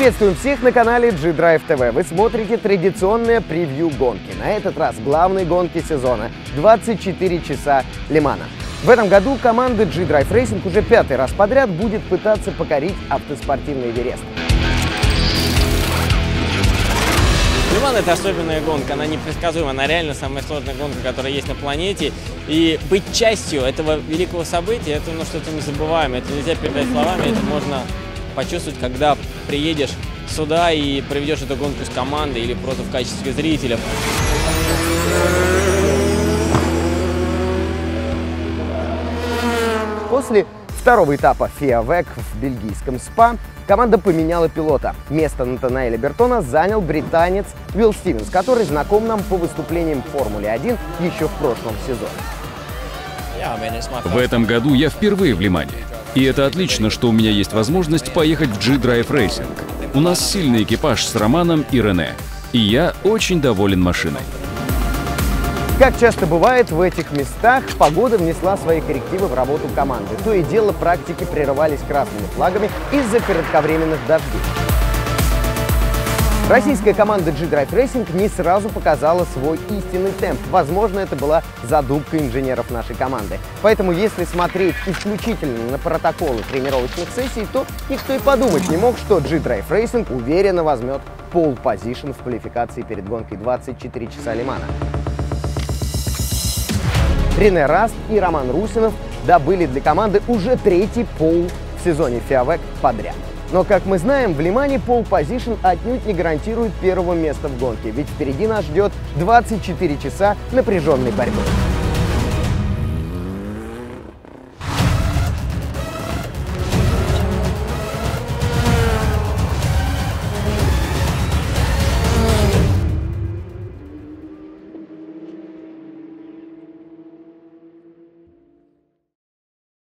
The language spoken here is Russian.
Приветствуем всех на канале G-Drive TV. Вы смотрите традиционное превью гонки. На этот раз главной гонки сезона – 24 часа Лимана. В этом году команда G-Drive Racing уже 5-й раз подряд будет пытаться покорить автоспортивный Эверест. Лиман — это особенная гонка, она непредсказуема, она реально самая сложная гонка, которая есть на планете. И быть частью этого великого события — это что-то незабываемое, это нельзя передать словами, это можно почувствовать, когда приедешь сюда и проведешь эту гонку с командой или просто в качестве зрителя. После второго этапа FIA WEC в бельгийском СПА команда поменяла пилота. Место Натанаэля Бертона занял британец Уилл Стивенс, который знаком нам по выступлениям в Формуле-1 еще в прошлом сезоне. В этом году я впервые в Лимане. И это отлично, что у меня есть возможность поехать в G-Drive Racing. У нас сильный экипаж с Романом и Рене. И я очень доволен машиной. Как часто бывает, в этих местах погода внесла свои коррективы в работу команды. То и дело практики прерывались красными флагами из-за кратковременных дождей. Российская команда G-Drive Racing не сразу показала свой истинный темп. Возможно, это была задумка инженеров нашей команды. Поэтому, если смотреть исключительно на протоколы тренировочных сессий, то никто и подумать не мог, что G-Drive Racing уверенно возьмет пол-позишн в квалификации перед гонкой 24 часа Лимана. Рене Раст и Роман Русинов добыли для команды уже 3-й пол в сезоне FIA WEC подряд. Но, как мы знаем, в Лимане пол-позишн отнюдь не гарантирует первого места в гонке, ведь впереди нас ждет 24 часа напряженной борьбы.